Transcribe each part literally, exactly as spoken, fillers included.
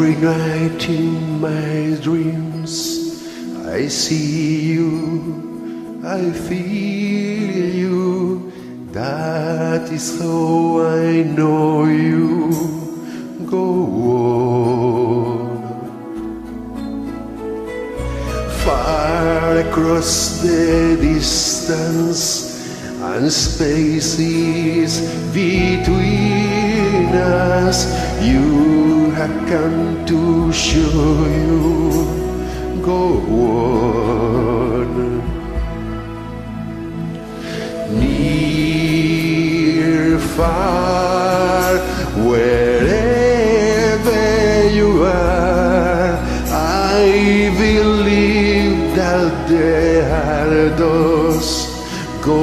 Every night in my dreams I see you, I feel you. That is how I know you. Go on. Far across the distance and spaces between us, you have come to show you. Go on. Near, far, wherever you are, I believe that there are those. Go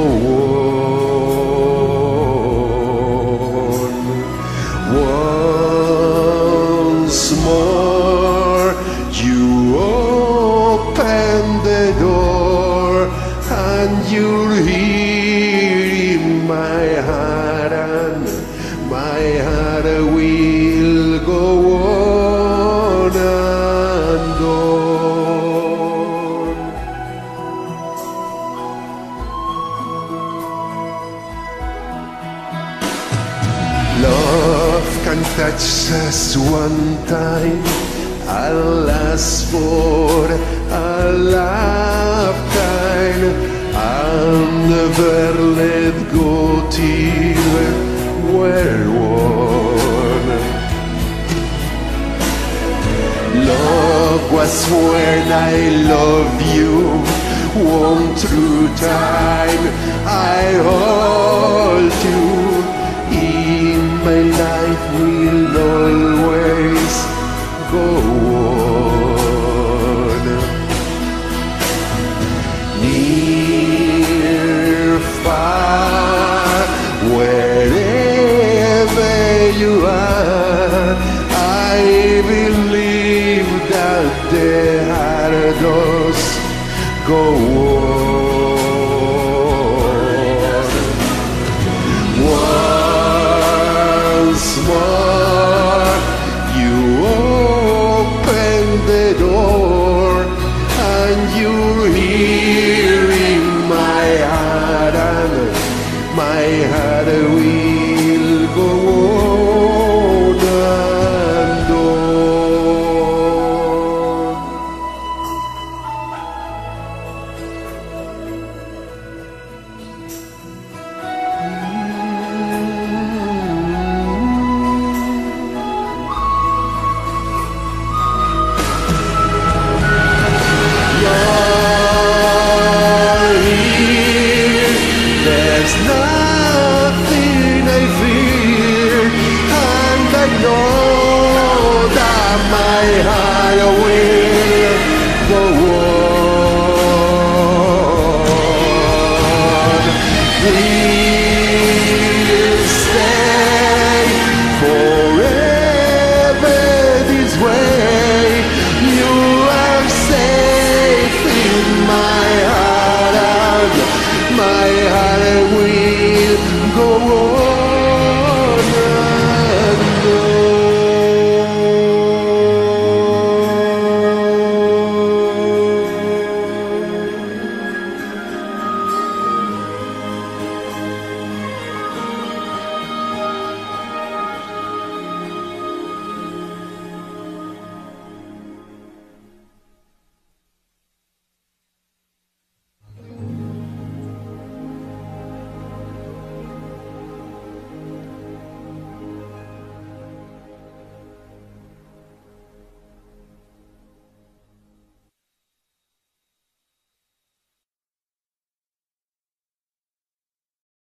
on. Once more you open the door and you'll hear in my heart, and my heart will go on and on. Love can touch us one time, I'll ask for a lifetime. I'll never let go till we're one. Love was when I love you, warm through time. I hold you. In my life will always go on. Near, far, wherever you are, I believe that there are those. Go on. Once more you open the door and you're here in my heart, and my heart